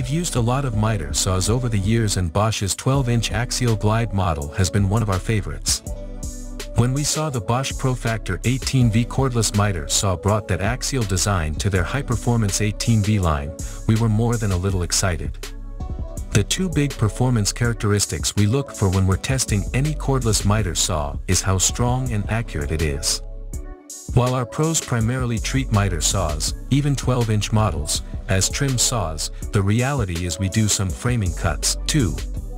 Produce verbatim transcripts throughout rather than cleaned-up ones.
We've used a lot of miter saws over the years, and Bosch's twelve inch axial glide model has been one of our favorites. When we saw the Bosch PROFACTOR eighteen V cordless miter saw brought that axial design to their high-performance eighteen V line, we were more than a little excited. The two big performance characteristics we look for when we're testing any cordless miter saw is how strong and accurate it is. While our pros primarily treat miter saws, even twelve inch models, as trim saws, the reality is we do some framing cuts, too.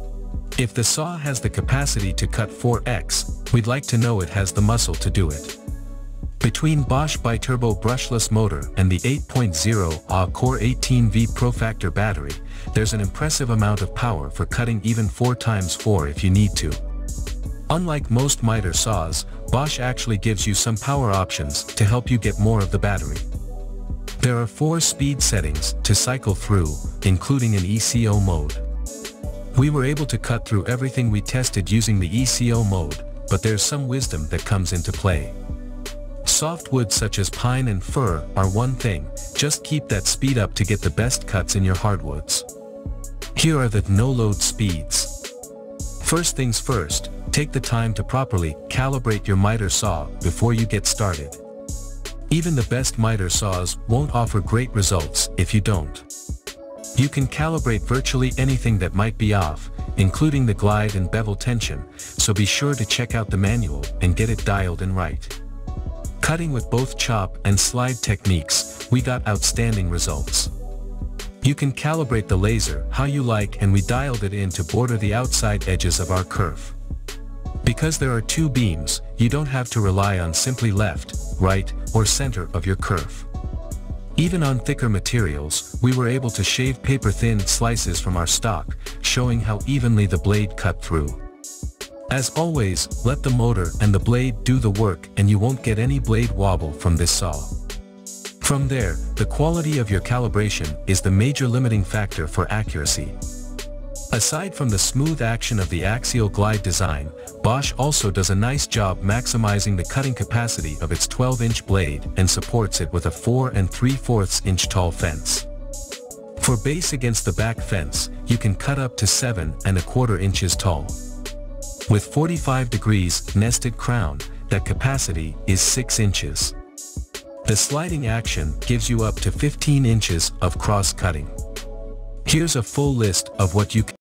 If the saw has the capacity to cut four X, we'd like to know it has the muscle to do it. Between Bosch biturbo brushless motor and the eight point oh Ah Core eighteen V ProFactor battery, there's an impressive amount of power for cutting even four by four if you need to. Unlike most miter saws, Bosch actually gives you some power options to help you get more of the battery. There are four speed settings to cycle through, including an E C O mode. We were able to cut through everything we tested using the E C O mode, but there's some wisdom that comes into play. Softwoods such as pine and fir are one thing, just keep that speed up to get the best cuts in your hardwoods. Here are the no-load speeds. First things first, take the time to properly calibrate your miter saw before you get started. Even the best miter saws won't offer great results if you don't. You can calibrate virtually anything that might be off, including the glide and bevel tension, so be sure to check out the manual and get it dialed in right. Cutting with both chop and slide techniques, we got outstanding results. You can calibrate the laser how you like, and we dialed it in to border the outside edges of our kerf. Because there are two beams, you don't have to rely on simply left, right, or center of your kerf. Even on thicker materials, we were able to shave paper-thin slices from our stock, showing how evenly the blade cut through. As always, let the motor and the blade do the work, and you won't get any blade wobble from this saw. From there, the quality of your calibration is the major limiting factor for accuracy. Aside from the smooth action of the axial glide design, Bosch also does a nice job maximizing the cutting capacity of its twelve inch blade and supports it with a four and three fourths inch tall fence. For base against the back fence, you can cut up to seven and a quarter inches tall. With forty-five degrees nested crown, that capacity is six inches. The sliding action gives you up to fifteen inches of cross cutting. Here's a full list of what you can